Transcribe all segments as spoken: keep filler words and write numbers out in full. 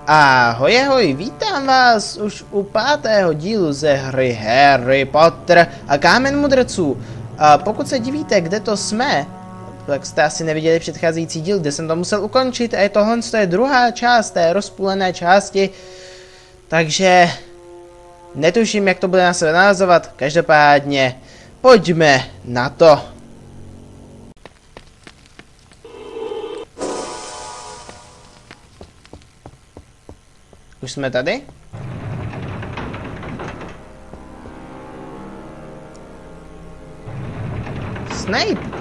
Ahoj, ahoj, vítám vás už u pátého dílu ze hry Harry Potter a Kámen mudrců. A pokud se divíte, kde to jsme, tak jste asi neviděli předcházející díl, kde jsem to musel ukončit a je tohle to je druhá část té rozpůlené části. Takže netuším, jak to bude na sebe navazovat, každopádně pojďme na to. Už jsme tady? Snape!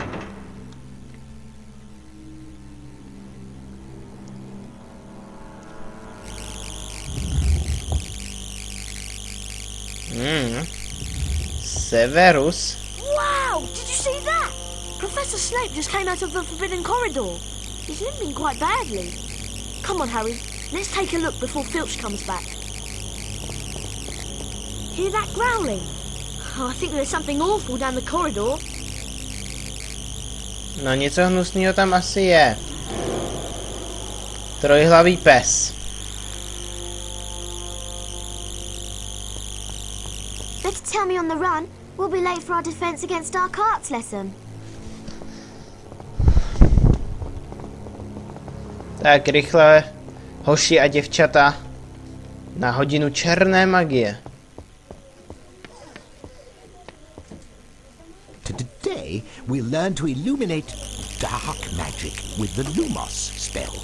Hmm. Severus. Wow! Did you see that? Professor Snape just came out of the Forbidden Corridor. He's limping quite badly. Come on, Harry. Let's take a look before Filch comes back. Hear that growling? Oh, I think there's something awful down the corridor. No něco hnusného tam asi je. Trojhlavý pes. Better tell me on the run. We'll be late for our defense against Dark Arts lesson. Tak rychle, hoši a děvčata, na hodinu černé magie. Today we learn to illuminate dark magic with the Lumos spell.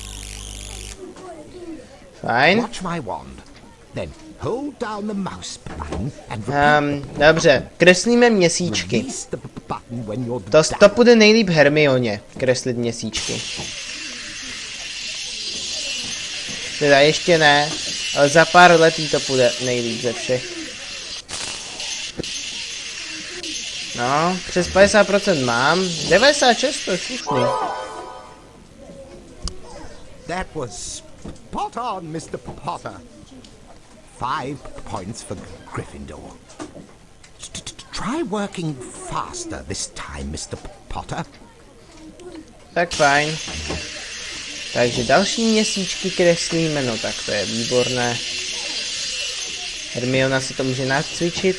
Fajn. Watch my wand. Then hold down the mouse button and Um, dobře, kreslíme měsíčky. release the button when you're To, done. to půjde nejlíp Hermioně, kreslit měsíčky. Teda ještě ne, ale za pár let jí to půjde nejlíp ze všech. No, přes padesát procent mám, devadesát šest to je slušný. That was spot on, Mister Potter. Five points for Gryffindor. T- t- Try working faster this time, Mister Potter. Tak fajn. Takže další měsíčky kreslíme, no tak to je výborné. Hermiona si to může nacvičit.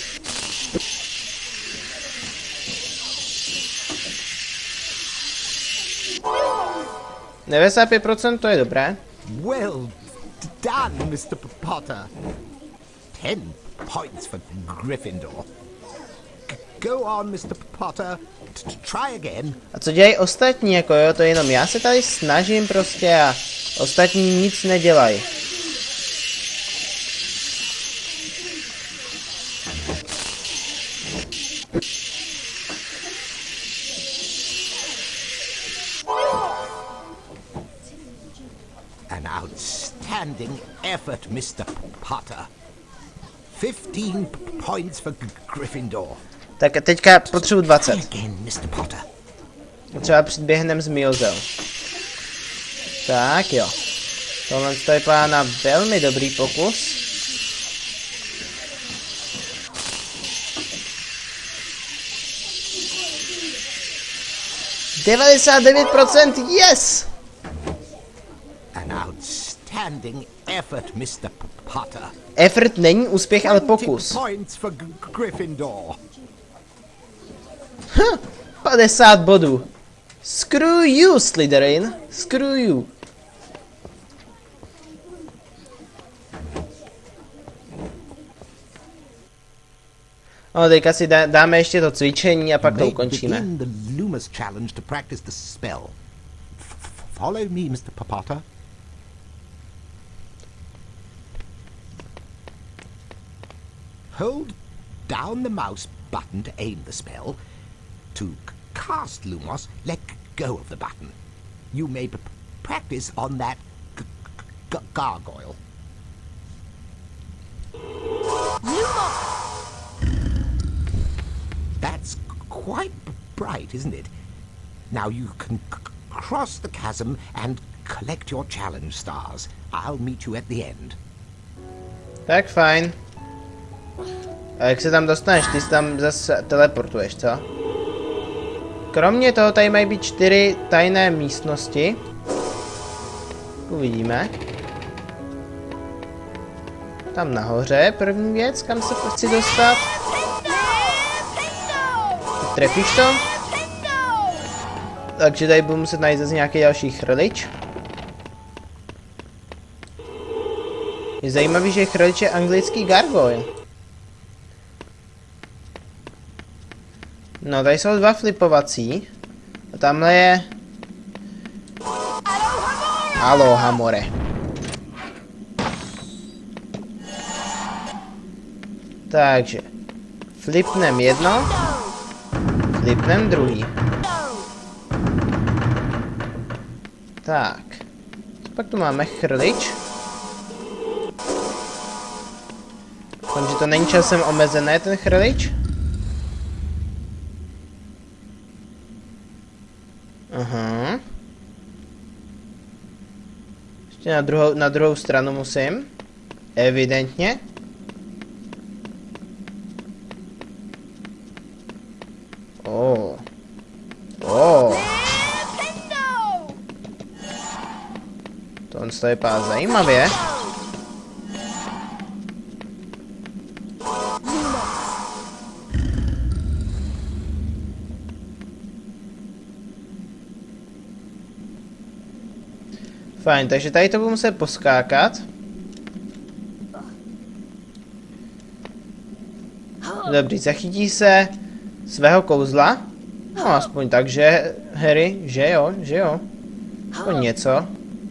devadesát pět procent to je dobré. Well done, Mister Potter. Ten points for Gryffindor. G- Go on, Mister Potter. T- Try again. A co dělají ostatní, jako jo, to jenom já se tady snažím prostě a ostatní nic nedělají. An outstanding effort, Mister Potter. Fifteen points for G- Gryffindor. Tak a teďka potřebuji Try dvacet. again, Mister Potter. Třeba předběhnem z Miozel. Tak jo. Tohle je pána velmi dobrý pokus. devadesát devět procent, yes! An outstanding effort, Mister Potter. Effort není úspěch, ale pokus. Points for G- Gryffindor. padesát bodů. Screw you, Slytherin. Screw you. No, teďka si dá, dáme ještě to cvičení a pak to May ukončíme. begin the Lumos challenge to practice the spell. F- f- follow me, Mister Potter. Hold down the mouse button to aim the spell. To c- cast Lumos, let go of the button. You may p- practice on that g- g- gargoyle. That's quite b- bright, isn't it? Now you can c- cross the chasm and collect your challenge stars. I'll meet you at the end. Tak fajn. A jak se tam dostaneš? Ty se tam zase teleportuješ, co? Kromě toho tady mají být čtyři tajné místnosti. Uvidíme. tam nahoře, první věc, kam se chci dostat. Trefíš to? Takže tady budu muset najít zase nějaký další chrlič. Je zajímavý, že chrlič je anglický gargoyle. No, tady jsou dva flipovací. A tamhle je... Aloha more. Takže. Flipnem jedno. Flipnem druhý. Tak. Pak tu máme chrlič. Takže to není časem omezené, ten chrlič. Aha. Ještě na druhou, na druhou stranu musím. Evidentně. Oh. Oh. To on se vypadá zajímavě. Fajn, takže tady to budu muset poskákat. Dobrý, zachytí se svého kouzla. No, aspoň tak, že, Harry, že jo, že jo. Aspoň něco.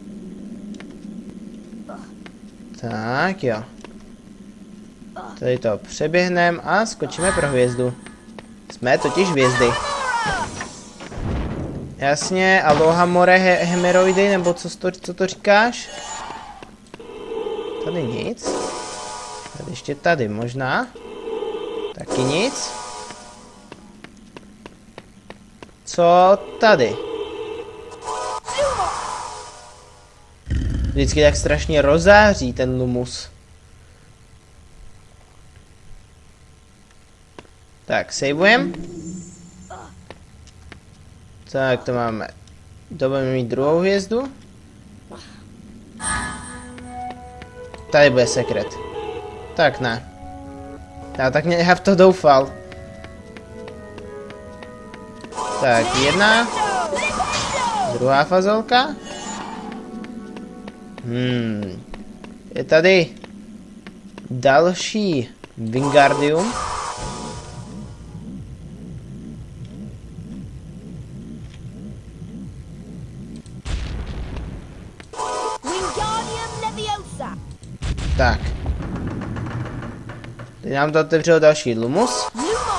Tak jo. Tady to přeběhneme a skočíme pro hvězdu. Jsme totiž hvězdy. Jasně, aloha more he hemeroidy, nebo co to, co to říkáš? Tady nic. Tady ještě tady možná. Taky nic. Co tady? Vždycky tak strašně rozáří ten Lumus. Tak, saveujeme. Tak, to máme. To budeme mít druhou hvězdu. Tady bude sekret. Tak ne. Já tak já v to doufal. Tak, jedna. Druhá fazolka. Hmm. Je tady další Wingardium. Tak. Teď nám to otevřelo další Lumus.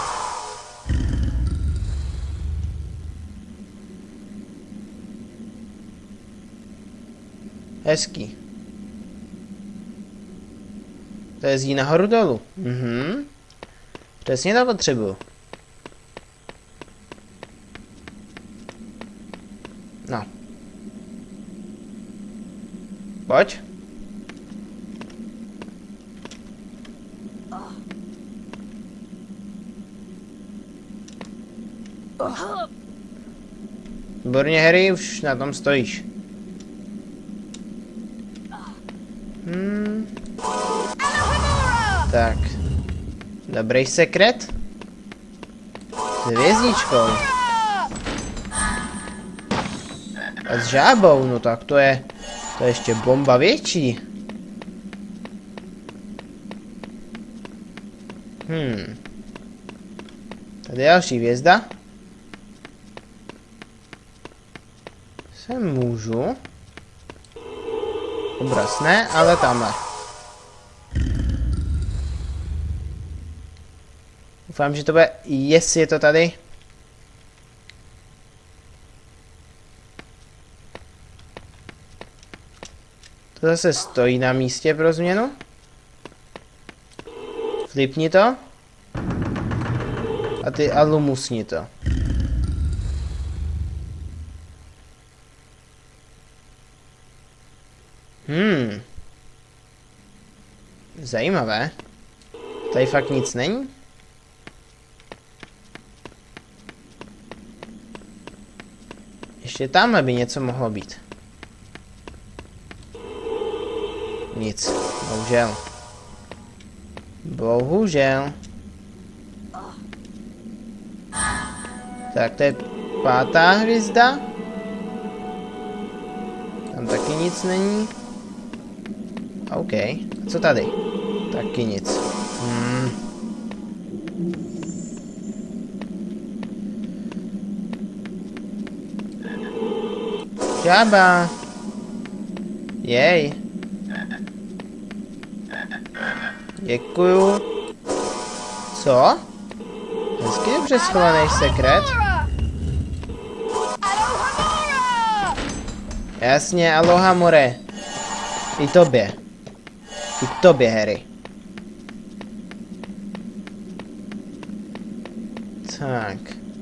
Hezký. To jezdí nahoru dolů. Mhm. Přesně to potřebuju. No. Pojď. Výborně, Harry, už na tom stojíš. Hmm. Tak. Dobrý sekret. S hvězdičkou. A s žábou, no tak to je... To je ještě bomba větší. Hmm. Tady je další hvězda. Se můžu. Obraz ne, ale tamhle. Doufám, že to bude... Yes, je to tady. To zase stojí na místě pro změnu. Flipni to. A ty a lumusni to. Hmm. Zajímavé. Tady fakt nic není? Ještě tamhle by něco mohlo být. Nic, bohužel. Bohužel. Tak to je pátá hvězda. Tam taky nic není. OK. A co tady? Taky nic. Hmm. Žába. Jej. Děkuju. Co? Hezky dobře schovaný sekret. Jasně, aloha more. I tobě. I tobě, Harry. Tak.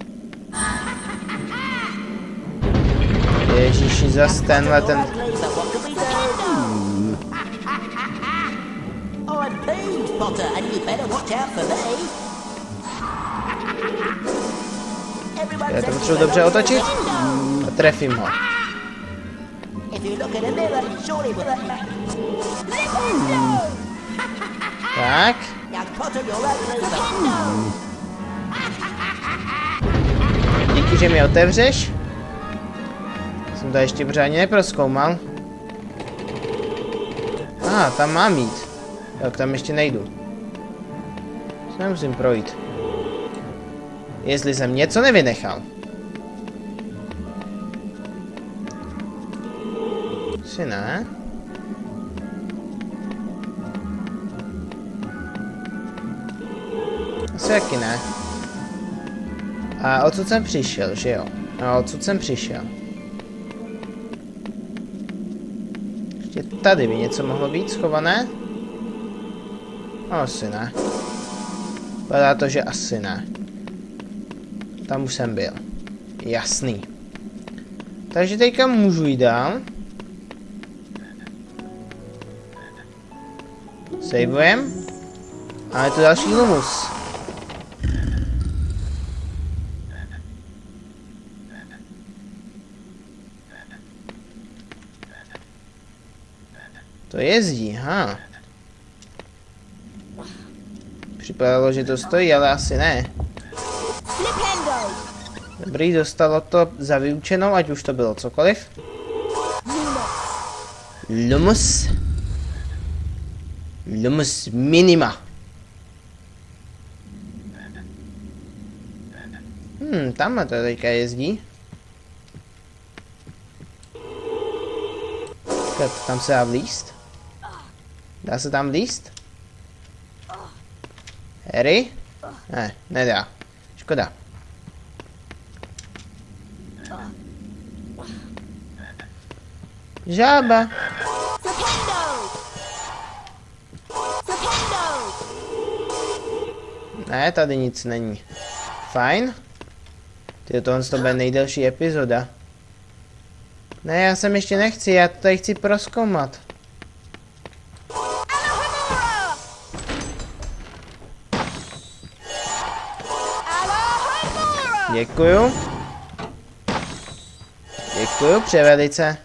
Ježíši, zas tenhle ten... Já to potřebuji dobře otočit a trefím ho. Tak. Díky, že mi otevřeš. Jsem to ještě pořádně neprozkoumal. Aha, tam mám jít. Tak tam ještě nejdu. Co nemusím projít. Jestli jsem něco nevynechal. Asi ne. Asi taky ne. A odsud jsem přišel, že jo? A odsud jsem přišel. Ještě tady by něco mohlo být schované? Asi ne. Vypadá to, že asi ne. Tam už jsem byl. Jasný. Takže teďka můžu jít dál. Saveujeme. A je tu další Lumus. To jezdí, ha. Připadalo, že to stojí, ale asi ne. Dobrý, dostalo to za vyučenou, ať už to bylo cokoliv. Lumus. Lumus minima. Hmm, tamhle to teďka jezdí. Tak, tam se dá vlíst. Dá se tam vlíst? Harry? Ne, nedá. Škoda. Žába. Ne, tady nic není. Fajn. Tyjo, tohle to bude nejdelší epizoda. Ne, já sem ještě nechci, já to tady chci prozkoumat. Děkuju. Děkuju, převelice.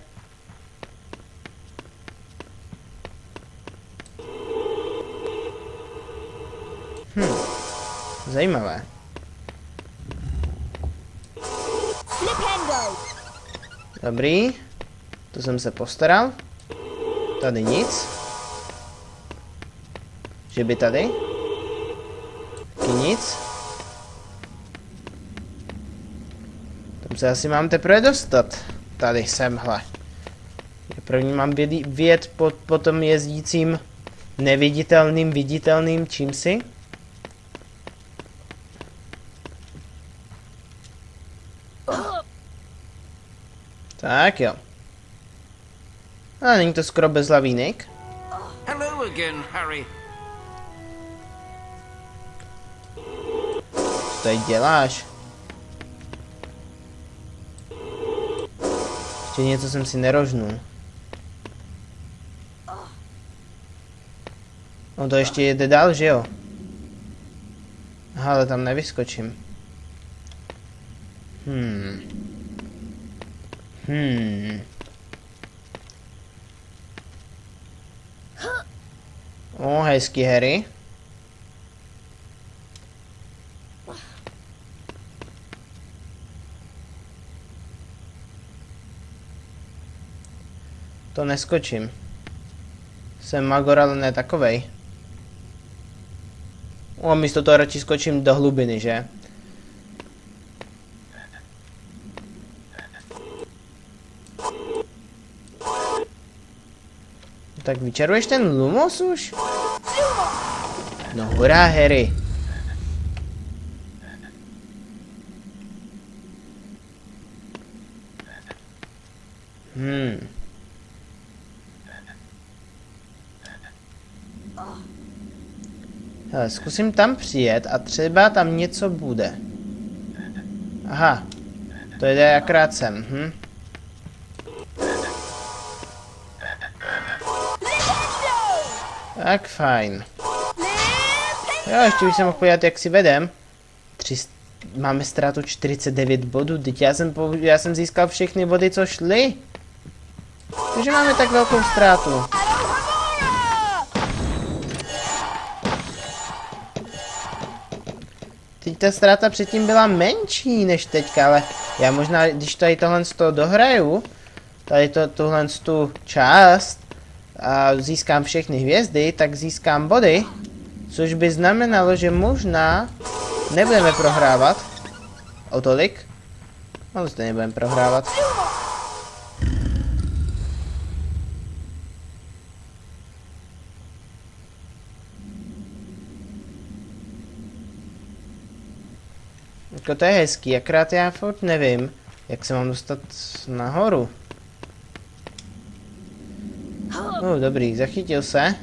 Hm, zajímavé. Dobrý, to jsem se postaral. Tady nic. Že by tady? Taky nic. Tam se asi mám teprve dostat. Tady semhle. První mám vyjet po, po tom jezdícím neviditelným, viditelným čímsi. Tak jo. A není to skoro bez lavínek. Hello again, Harry. Co tady děláš? Ještě něco jsem si nerožnul. On to ještě jede dál, že jo? Aha, ale tam nevyskočím. Hmm. Hmm. O, hezky, Harry. To neskočím. Jsem magor, ale ne takovej. O, místo toho radši skočím do hlubiny, že? Tak vyčaruješ ten Lumos už? No hurá, Harry. Hmm. Hele, zkusím tam přijet a třeba tam něco bude. Aha. To jde akorát sem, hm? Tak fajn. Jo, ještě bych se mohl podívat, jak si vedem. Tři, máme ztrátu čtyřicet devět bodů, teď já jsem, já jsem získal všechny body, co šly. Takže máme tak velkou ztrátu. Teď ta ztráta předtím byla menší než teďka, ale já možná, když tady tohle z toho dohraju, tady to, tuhle z tu část, a získám všechny hvězdy, tak získám body, což by znamenalo, že možná nebudeme prohrávat o tolik. No, zde nebudeme prohrávat. Jako to je hezký, akorát já furt nevím, jak se mám dostat nahoru. No, dobrý, zachytil se.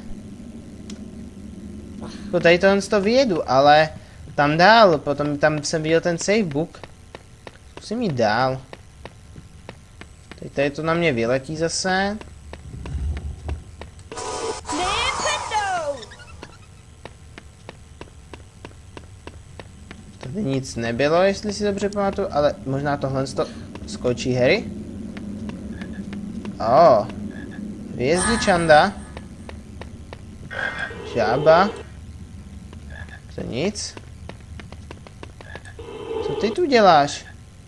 Jako tady tohle to vyjedu, ale tam dál, potom tam jsem viděl ten savebook. Musím jít dál. Teď tady to na mě vyletí zase. Tady nic nebylo, jestli si dobře pamatuju, ale možná tohle to skočí Harry. Oh. Hvězdičanda. Žába. To nic. Co ty tu děláš?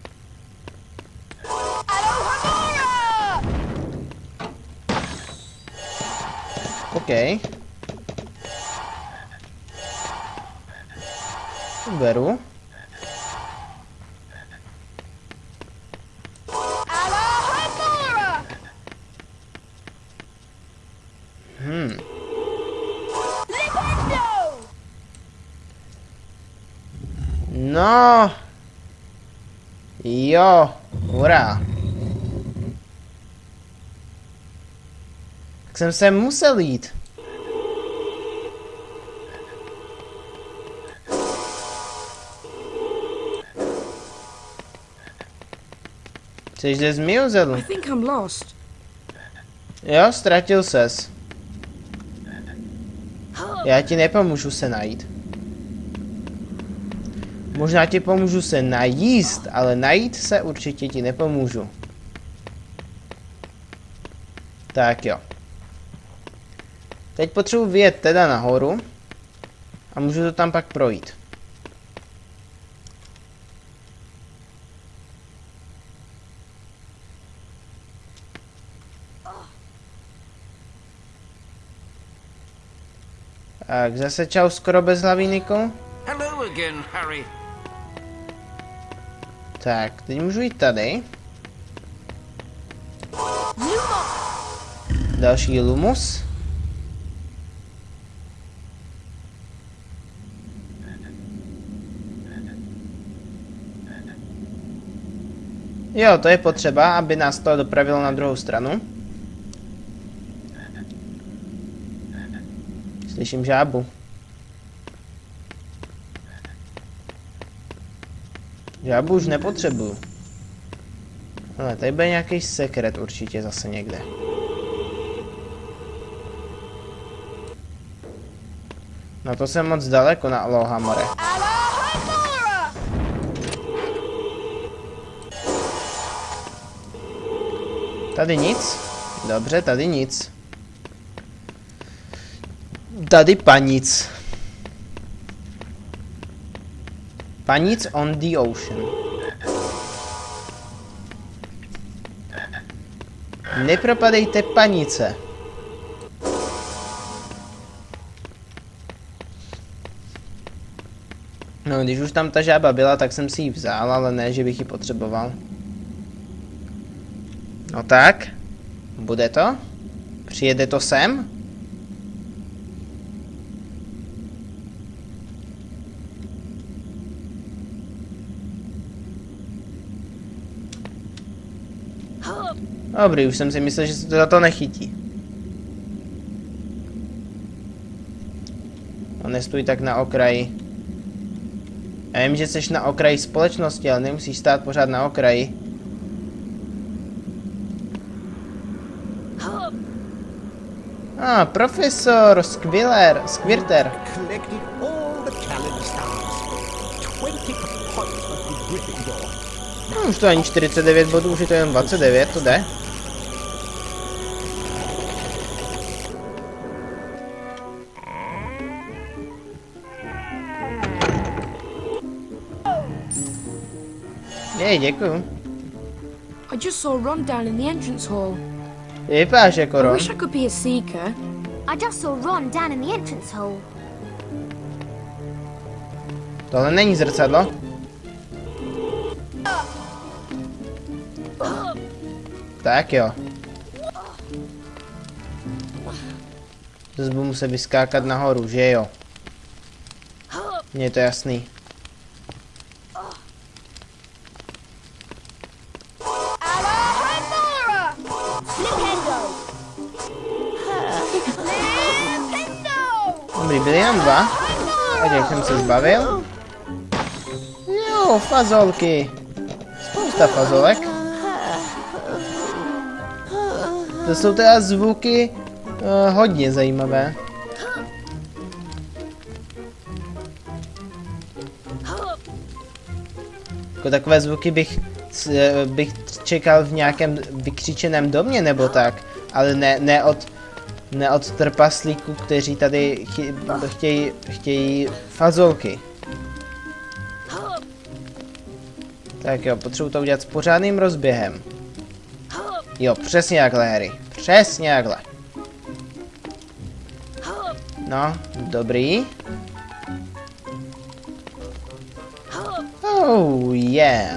OK. Beru. Hmm. No. Jo, hurá. Tak jsem se musel jít. Jsi zde zmizel? I think I'm lost. Jo, ztratil ses. Já ti nepomůžu se najít. Možná ti pomůžu se najíst, ale najít se určitě ti nepomůžu. Tak jo. Teď potřebuji vyjet teda nahoru. A můžu to tam pak projít. Tak, zase čau skoro bez hlavy, Niko. Hello again, Harry. Tak, teď můžu jít tady. Další Lumos. Jo, to je potřeba, aby nás to dopravilo na druhou stranu. Slyším žábu. Žábu už nepotřebuju. Ale tady bude nějaký sekret určitě zase někde. No to jsem moc daleko na Alohomore. Tady nic? Dobře, tady nic. Tady panic. Panic on the ocean. Nepropadejte panice. No, když už tam ta žába byla, tak jsem si ji vzal, ale ne, že bych ji potřeboval. No tak, bude to? Přijede to sem? Dobrý, už jsem si myslel, že se to za to nechytí. No, nestůj tak na okraji. Já vím, že jsi na okraji společnosti, ale nemusíš stát pořád na okraji. Ah, profesor Squiller, Squirter. No, už to ani čtyřicet devět bodů, už je to jen dvacet devět, to jde. Jej, děkuju. I just saw Ron down in the entrance hall. Vypadáš jako I Ron. wish I could be a seeker. I just saw Ron down in the entrance hall. Tohle není zrcadlo. Tak jo. Zase budu muset vyskákat nahoru, že jo? Mně je to jasný. Dobrý, byli jenom dva. A těch jsem se zbavil. Jo, fazolky. Spousta fazolek. To jsou teda zvuky uh, hodně zajímavé. Jako takové zvuky bych, bych čekal v nějakém vykřičeném domě nebo tak, ale ne, ne od ne od trpaslíků, kteří tady chtějí, chtějí fazolky. Tak jo, potřebuji to udělat s pořádným rozběhem. Jo, přesně takhle, Harry. Přesně takhle. No, dobrý. Oh, yeah.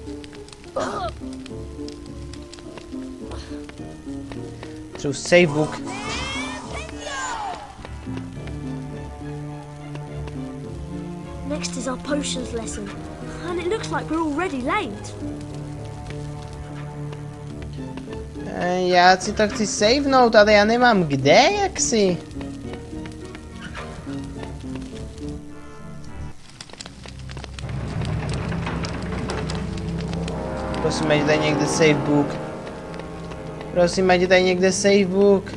Potřebuji savebook. Next is our potions lesson, and it looks like we're already late. E, já si to chci savenout, ale já nemám kde, jak si. Prosím, ať tady někde savebook. Prosím, ať tady někde savebook.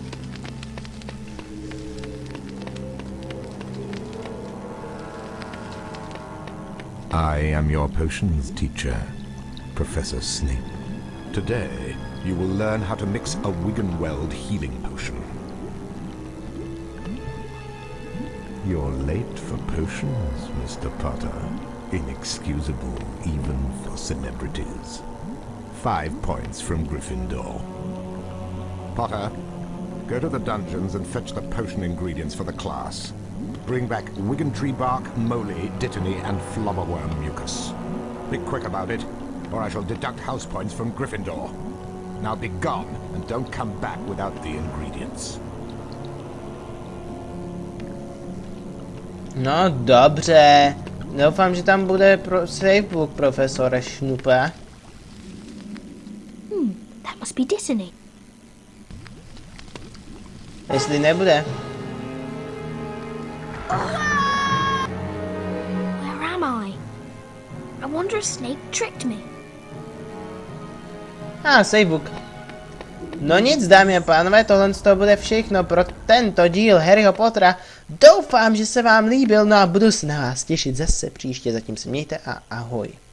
I am your potions teacher, Professor Snape. Today, you will learn how to mix a Wiggenweld healing potion. You're late for potions, Mister Potter. Inexcusable, even for celebrities. Five points from Gryffindor. Potter, go to the dungeons and fetch the potion ingredients for the class. Bring back Wiggentree bark, moly, dittany, and flobberworm mucus. Be quick about it, or I shall deduct house points from Gryffindor. Now be gone, and don't come back without the ingredients. No dobře. Doufám, že tam bude pro savebook, profesore Šnupe. Hmm, that must be Dittany. Jestli nebude. Where am I? I wonder if Snape tricked me. A, ah, savebook. No nic, dámy a pánové, tohle z toho bude všechno pro tento díl Harryho Pottera. Doufám, že se vám líbil, no a budu se na vás těšit zase příště. Zatím se mějte a ahoj.